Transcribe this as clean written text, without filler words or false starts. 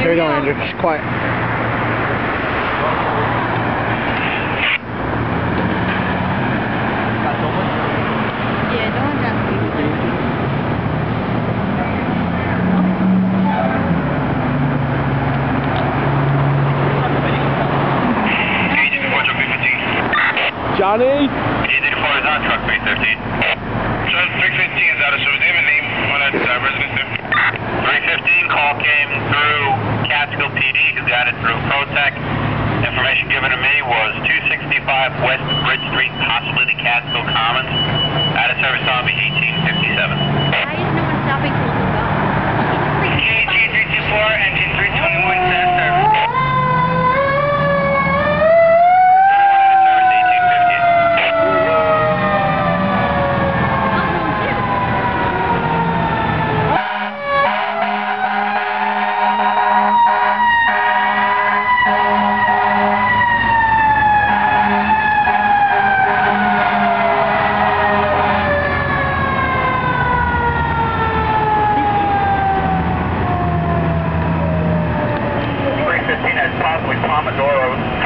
Here we go, Andrew. Just quiet. Yeah, don't just Johnny? A84 is on truck 315. Truck 315 is out of service. Name and name on that residence there. 315 call came through Catskill PD, who got it through Protec. Information given to me was 265 West Bridge Street, possibly the Catskill Commons. Out of service on me 1857. Why is no one stopping to look up? KG 324, engine 321 says service. Possibly Pomodoros.